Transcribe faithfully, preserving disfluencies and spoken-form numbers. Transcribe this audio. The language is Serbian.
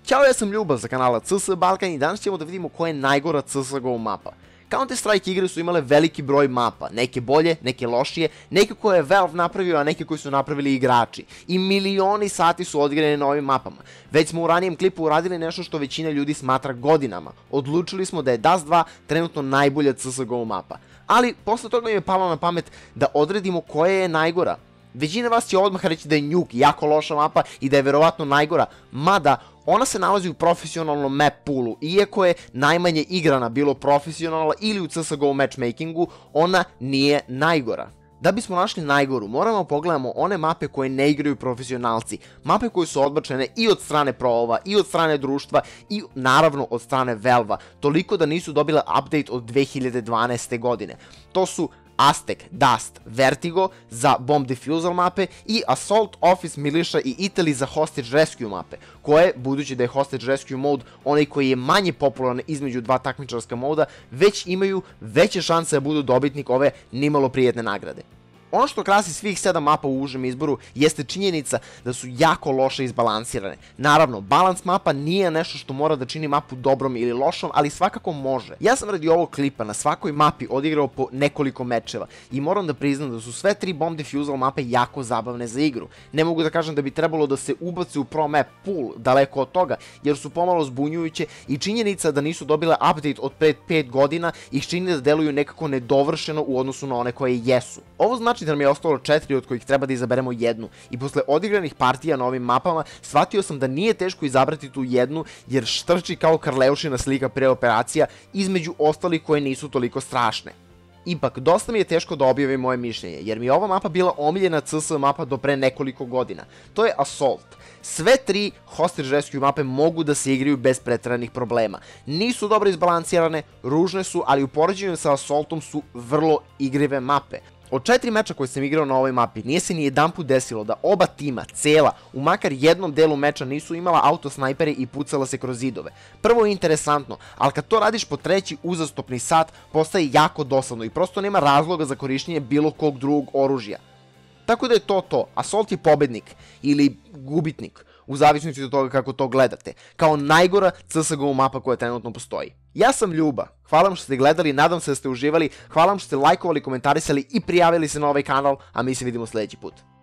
Ćao, ja sam Ljubav za kanala C S Balkan i danas ćemo da vidimo koja je najgora C S G O mapa. Counter Strike igre su imale veliki broj mapa, neke bolje, neke lošije, neke koje je Valve napravio, a neke koje su napravili igrači. I milioni sati su odigrane na ovim mapama. Već smo u ranijem klipu uradili nešto što većina ljudi smatra godinama. Odlučili smo da je Dust dva trenutno najbolja C S G O mapa. Ali posle toga mi je palo na pamet da odredimo koja je najgora. Većina vas će odmah reći da je Nuke jako loša mapa i da je verovatno najgora, mada ona se nalazi u profesionalnom map poolu, iako je najmanje igrana bilo profesionalna ili u C S G O matchmakingu, ona nije najgora. Da bismo našli najgoru, moramo pogledamo one mape koje ne igraju profesionalci, mape koje su odbačene i od strane pro-ova, i od strane društva, i naravno od strane Valve-a, toliko da nisu dobile update od dve hiljade dvanaeste. godine. To su Aztec, Dust, Vertigo za Bomb Defusal mape i Assault, Office, Militia i Italy za Hostage Rescue mape, koje, budući da je Hostage Rescue mode onaj koji je manje popularan između dva takmičarska moda, već imaju veće šanse da budu dobitnik ove nimalo prijetne nagrade. Ono što krasi svih sedam mapa u užem izboru jeste činjenica da su jako loše izbalansirane. Naravno, balans mapa nije nešto što mora da čini mapu dobrom ili lošom, ali svakako može. Ja sam radi ovog klipa na svakoj mapi odigrao po nekoliko mečeva i moram da priznam da su sve tri Bomb Defusal mape jako zabavne za igru. Ne mogu da kažem da bi trebalo da se ubaci u pro map pool, daleko od toga, jer su pomalo zbunjujuće i činjenica da nisu dobile update od pred pet godina ih čini da deluju nekako nedovršeno u odnosu na one koje jesu. Ovo znači da nam je ostalo četiri od kojih treba da izaberemo jednu i posle odigranih partija na ovim mapama shvatio sam da nije teško izabrati tu jednu jer štrči kao Karleušina slika pre operacija između ostalih koje nisu toliko strašne. Ipak, dosta mi je teško da objavim moje mišljenje, jer mi je ova mapa bila omiljena C S mapa do pre nekoliko godina. To je Assault. Sve tri Hostage Rescue mape mogu da se igraju bez preteranih problema. Nisu dobro izbalansirane, ružne su, ali u poređenju sa Assaultom su vrlo igrive mape. Od četiri meča koje sam igrao na ovoj mapi, nije se ni jedan put desilo da oba tima, cela, u makar jednom delu meča nisu imala autosnajpere i pucala se kroz zidove. Prvo je interesantno, ali kad to radiš po treći uzastopni sat, postaje jako dosadno i prosto nema razloga za korištenje bilo kog drugog oružja. Tako da je to to, Assault je pobednik ili gubitnik, u zavisnosti od toga kako to gledate, kao najgora C S G O mapa koja trenutno postoji. Ja sam Ljuba, hvala vam što ste gledali, nadam se da ste uživali, hvala vam što ste lajkovali, komentarisali i prijavili se na ovaj kanal, a mi se vidimo sljedeći put.